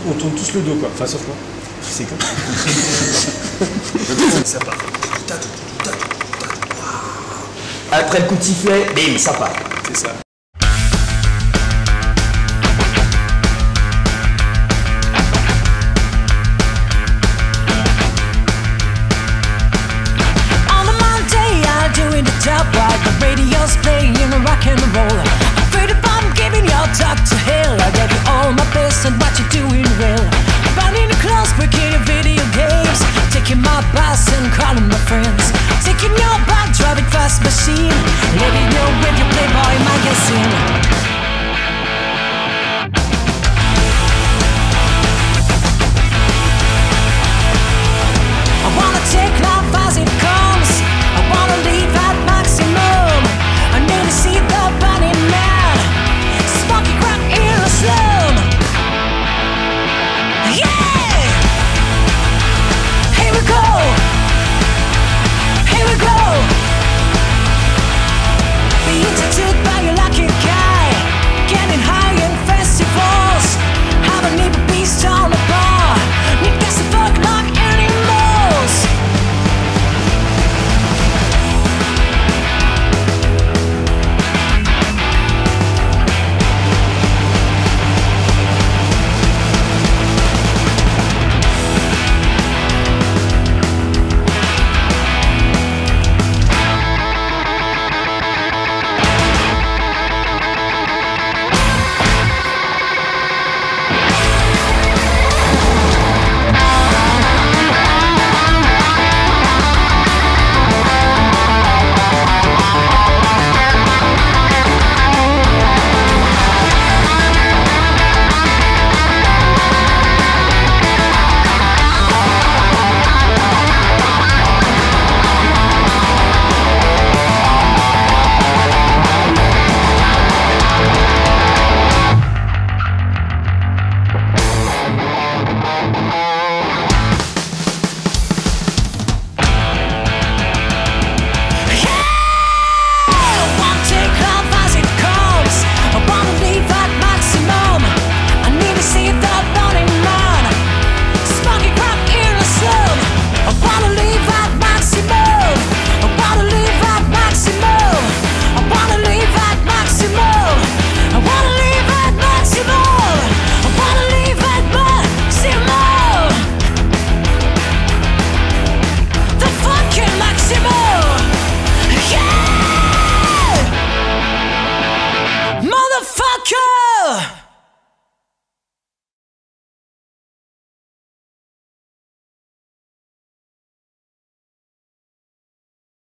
on tourne tous le dos, quoi. Enfin, sauf moi. C'est comme ça part. Après le coup de sifflet, bim, ça part. C'est ça. Top while the radio's playing rock and roll. Afraid if I'm giving your talk to hell, I gave you all my best and what you're doing well. Burning the clothes, breaking your video games, taking my bus and calling my friends, taking your bike, driving fast machine, living your with your Playboy magazine.